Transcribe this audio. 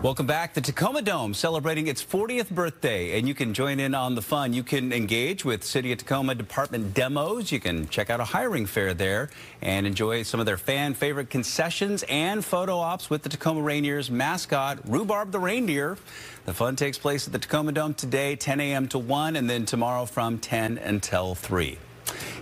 Welcome back. The Tacoma Dome celebrating its 40th birthday, and you can join in on the fun. You can engage with City of Tacoma Department demos. You can check out a hiring fair there and enjoy some of their fan favorite concessions and photo ops with the Tacoma Rainiers mascot, Rhubarb the Reindeer. The fun takes place at the Tacoma Dome today, 10 a.m. to 1, and then tomorrow from 10 until 3.